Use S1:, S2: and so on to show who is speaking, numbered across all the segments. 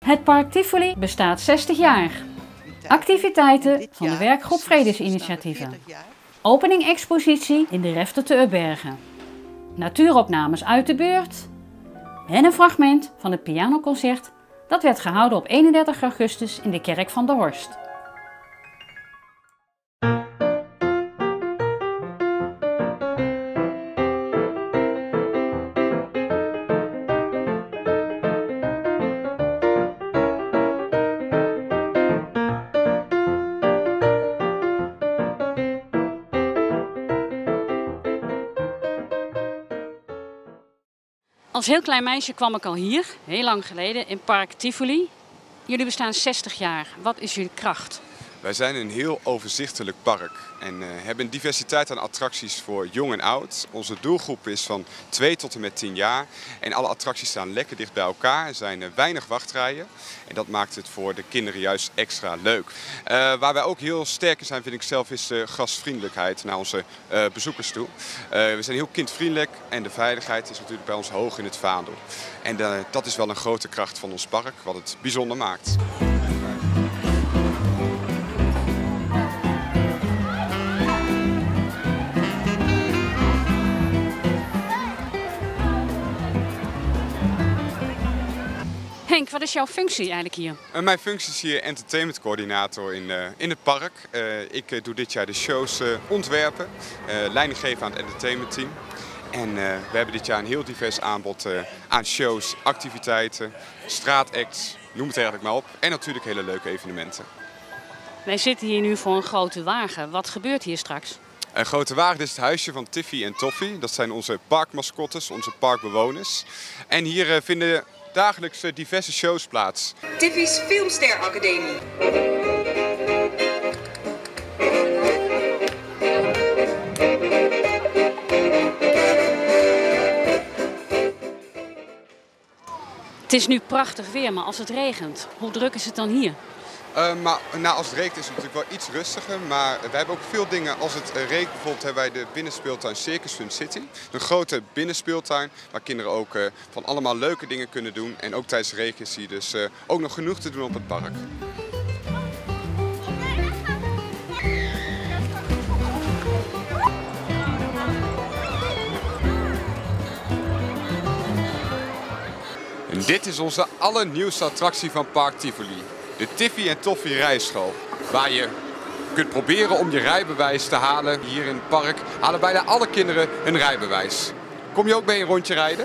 S1: Het Park Tivoli bestaat 60 jaar. Activiteiten van de werkgroep Vredesinitiatieven. Opening expositie in de Refter te Ubbergen. Natuuropnames uit de buurt. En een fragment van het pianoconcert dat werd gehouden op 31 augustus in de kerk van de Horst. Als heel klein meisje kwam ik al hier, heel lang geleden, in Park Tivoli. Jullie bestaan 60 jaar. Wat is jullie kracht?
S2: Wij zijn een heel overzichtelijk park en hebben een diversiteit aan attracties voor jong en oud. Onze doelgroep is van 2 tot en met 10 jaar en alle attracties staan lekker dicht bij elkaar. Er zijn weinig wachtrijen en dat maakt het voor de kinderen juist extra leuk. Waar wij ook heel sterk in zijn, vind ik zelf, is de gastvriendelijkheid naar onze bezoekers toe. We zijn heel kindvriendelijk en de veiligheid is natuurlijk bij ons hoog in het vaandel. En dat is wel een grote kracht van ons park, wat het bijzonder maakt.
S1: Henk, wat is jouw functie eigenlijk hier?
S2: Mijn functie is hier entertainmentcoördinator in het park. Ik doe dit jaar de shows ontwerpen, leiding geven aan het entertainmentteam. En we hebben dit jaar een heel divers aanbod aan shows, activiteiten, straatacts, noem het eigenlijk maar op. En natuurlijk hele leuke evenementen.
S1: Wij zitten hier nu voor een grote wagen. Wat gebeurt hier straks?
S2: Een grote wagen, dit is het huisje van Tiffy en Toffy. Dat zijn onze parkmascottes, onze parkbewoners. En hier vinden dagelijks diverse shows plaats.
S3: Tiffy's Filmster Academie.
S1: Het is nu prachtig weer, maar als het regent, hoe druk is het dan hier?
S2: Als het regent is het natuurlijk wel iets rustiger, maar wij hebben ook veel dingen. Als het regent, bijvoorbeeld hebben wij de binnenspeeltuin Circus Fun City. Een grote binnenspeeltuin waar kinderen ook van allemaal leuke dingen kunnen doen. En ook tijdens de regen is hier dus ook nog genoeg te doen op het park. En dit is onze allernieuwste attractie van Park Tivoli. De Tiffy en Toffy rijschool, waar je kunt proberen om je rijbewijs te halen. Hier in het park halen bijna alle kinderen hun rijbewijs. Kom je ook mee een rondje rijden?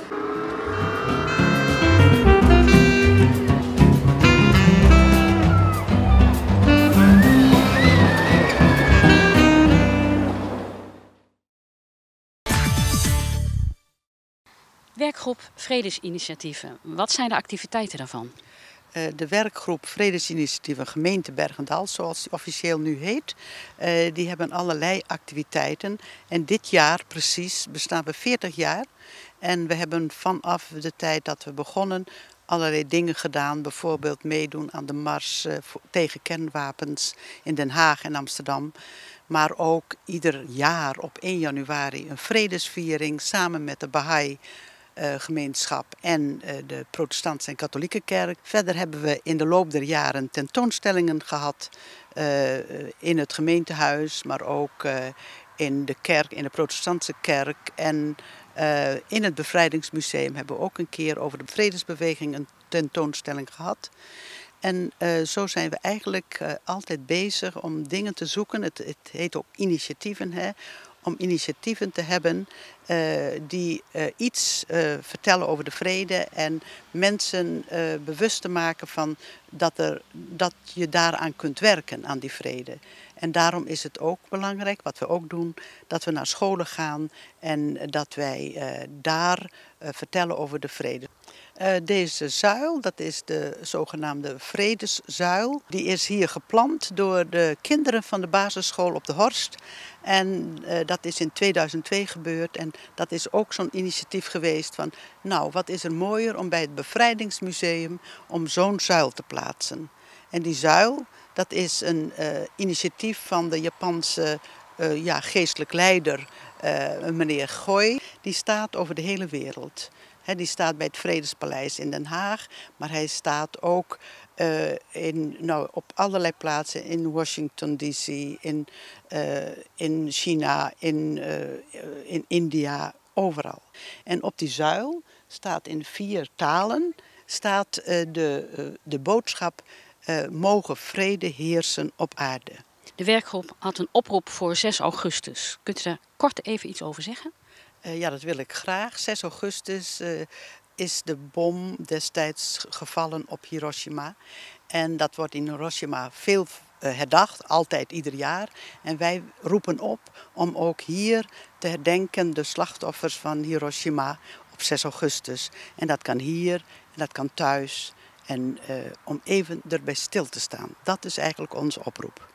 S1: Werkgroep Vredesinitiatieven. Wat zijn de activiteiten daarvan?
S4: De werkgroep Vredesinitiatieven gemeente Bergendal, zoals die officieel nu heet, die hebben allerlei activiteiten. En dit jaar precies bestaan we 40 jaar. En we hebben vanaf de tijd dat we begonnen allerlei dingen gedaan. Bijvoorbeeld meedoen aan de mars tegen kernwapens in Den Haag en Amsterdam. Maar ook ieder jaar op 1 januari een vredesviering samen met de Bahá'í gemeenschap en de protestantse en katholieke kerk. Verder hebben we in de loop der jaren tentoonstellingen gehad in het gemeentehuis, maar ook in de kerk, in de protestantse kerk. En in het Bevrijdingsmuseum hebben we ook een keer over de vredesbeweging een tentoonstelling gehad. En zo zijn we eigenlijk altijd bezig om dingen te zoeken. Het heet ook initiatieven, hè? Om initiatieven te hebben die iets vertellen over de vrede en mensen bewust te maken van dat je daaraan kunt werken, aan die vrede. En daarom is het ook belangrijk, wat we ook doen, dat we naar scholen gaan en dat wij daar vertellen over de vrede. Deze zuil, dat is de zogenaamde Vredeszuil, die is hier geplant door de kinderen van de basisschool op de Horst. En dat is in 2002 gebeurd en dat is ook zo'n initiatief geweest van, nou, wat is er mooier om bij het Bevrijdingsmuseum om zo'n zuil te plaatsen. En die zuil, dat is een initiatief van de Japanse geestelijk leider, meneer Goi. Die staat over de hele wereld. Die staat bij het Vredespaleis in Den Haag, maar hij staat ook op allerlei plaatsen in Washington D.C., in China, in India, overal. En op die zuil staat in 4 talen de boodschap: mogen vrede heersen op aarde.
S1: De werkgroep had een oproep voor 6 augustus. Kunt u daar kort even iets over zeggen?
S4: Ja, dat wil ik graag. 6 augustus is de bom destijds gevallen op Hiroshima. En dat wordt in Hiroshima veel herdacht, altijd ieder jaar. En wij roepen op om ook hier te herdenken de slachtoffers van Hiroshima op 6 augustus. En dat kan hier en dat kan thuis. En om even erbij stil te staan. Dat is eigenlijk onze oproep.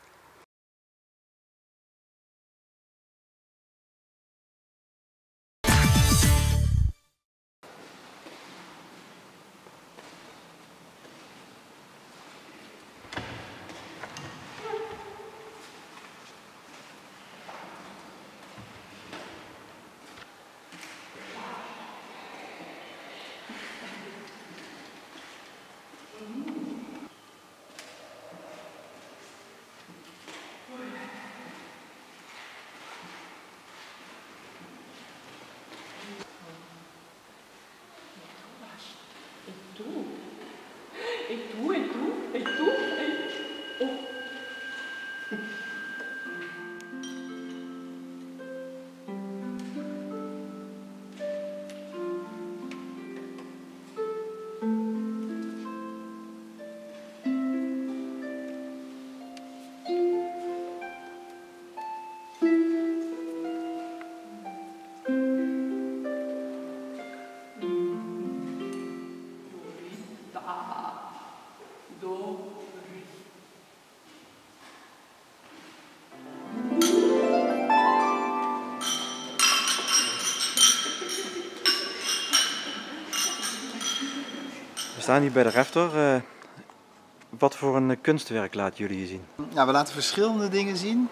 S5: We staan hier bij de refter. Wat voor een kunstwerk laten jullie hier zien?
S6: Nou, we laten verschillende dingen zien.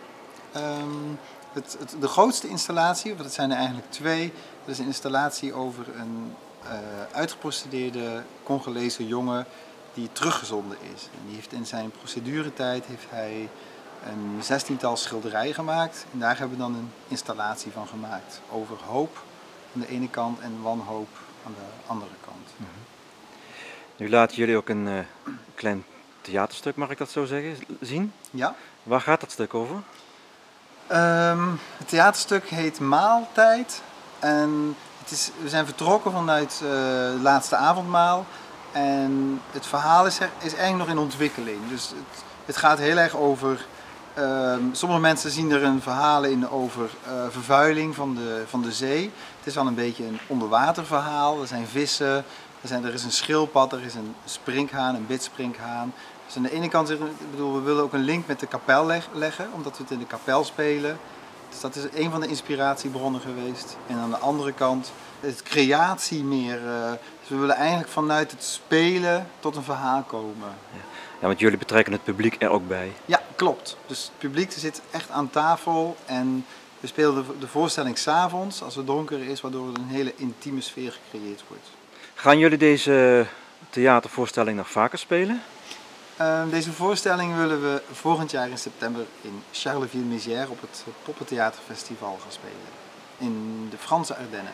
S6: De grootste installatie, want het zijn er eigenlijk 2, dat is een installatie over een uitgeprocedeerde Congolese jongen die teruggezonden is. En die heeft in zijn proceduretijd een 16-tal schilderijen gemaakt. En daar hebben we dan een installatie van gemaakt. Over hoop aan de ene kant en wanhoop aan de andere kant.
S5: Nu laten jullie ook een klein theaterstuk, mag ik dat zo zeggen, zien?
S6: Ja.
S5: Waar gaat dat stuk over?
S6: Het theaterstuk heet Maaltijd. En we zijn vertrokken vanuit het laatste avondmaal. En het verhaal is eigenlijk nog in ontwikkeling. Dus het gaat heel erg over... sommige mensen zien er een verhaal in over vervuiling van de zee. Het is wel een beetje een onderwaterverhaal. Er zijn vissen, er is een schildpad, er is een sprinkhaan, een bitsprinkhaan. Dus aan de ene kant, we willen ook een link met de kapel leggen, omdat we het in de kapel spelen. Dus dat is een van de inspiratiebronnen geweest. En aan de andere kant het creatie meer. Dus we willen eigenlijk vanuit het spelen tot een verhaal komen.
S5: Ja, want jullie betrekken het publiek er ook bij.
S6: Ja, klopt. Dus het publiek zit echt aan tafel en we spelen de voorstelling 's avonds als het donker is, waardoor er een hele intieme sfeer gecreëerd wordt.
S5: Gaan jullie deze theatervoorstelling nog vaker spelen?
S6: Deze voorstelling willen we volgend jaar in september in Charleville-Mézières op het Poppentheaterfestival gaan spelen. In de Franse Ardennen.